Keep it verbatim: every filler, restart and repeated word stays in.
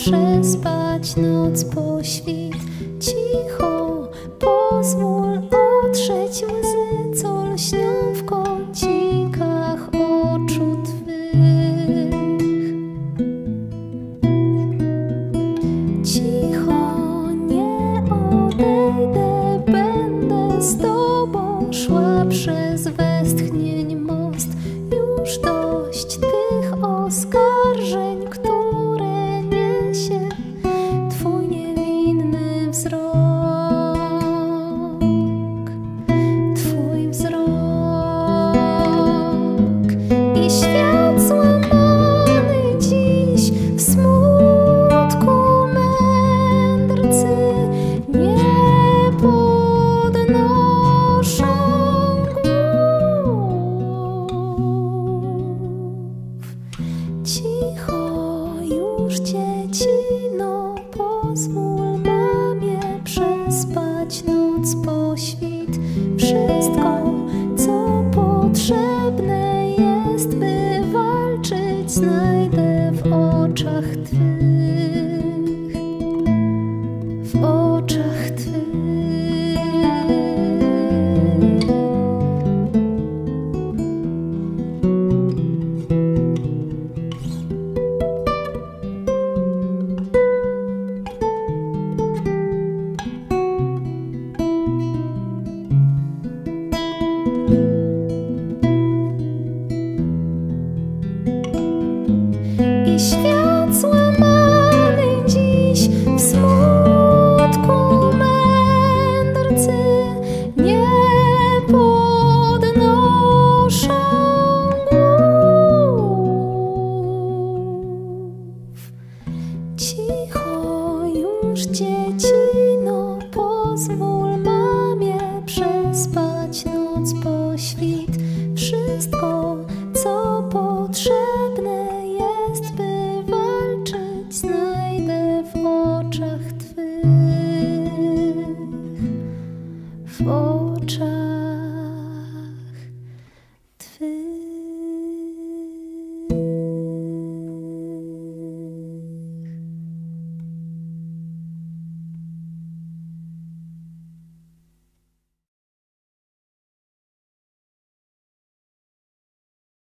przespać noc po świt. Cicho pozwól otrzeć łzy, co lśnią w kącikach oczu twych. Cicho, nie odejdę, będę z tobą szła przez westchnień most. Już dość tych oskarżeń, które niesie twój niewinny wzrok. Twój wzrok i świat złamany dziś w smutku mędrcy nie podnoszą głów. Cicho już, dziecino, pozwól mamie przespać noc po świt. Wszystko, co potrzebne jest, by walczyć, znajdę w oczach twych, w oczach twych. I świat złamany dziś w smutku mędrcy nie podnoszą głów. Cicho już, dziecino, pozwól mamie przespać noc po świt. Wszystko, co potrzebne jest, by walczyć, znajdę w oczach twych.